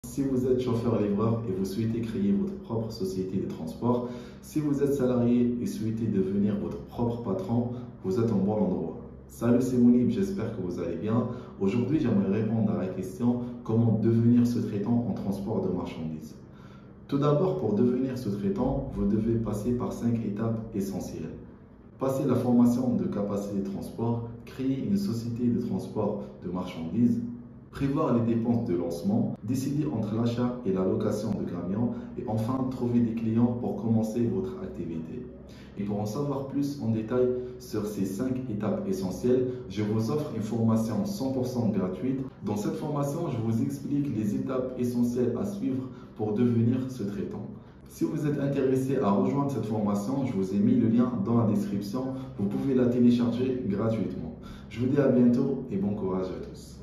Si vous êtes chauffeur-livreur et vous souhaitez créer votre propre société de transport, si vous êtes salarié et souhaitez devenir votre propre patron, vous êtes au bon endroit. Salut, c'est Mounib, j'espère que vous allez bien. Aujourd'hui, j'aimerais répondre à la question comment devenir sous-traitant en transport de marchandises. Tout d'abord, pour devenir sous-traitant, vous devez passer par 5 étapes essentielles. Passer la formation de capacité de transport, créer une société de transport de marchandises, prévoir les dépenses de lancement, décider entre l'achat et la location de camions et enfin trouver des clients pour commencer votre activité. Et pour en savoir plus en détail sur ces 5 étapes essentielles, je vous offre une formation 100% gratuite. Dans cette formation, je vous explique les étapes essentielles à suivre pour devenir sous-traitant. Si vous êtes intéressé à rejoindre cette formation, je vous ai mis le lien dans la description. Vous pouvez la télécharger gratuitement. Je vous dis à bientôt et bon courage à tous.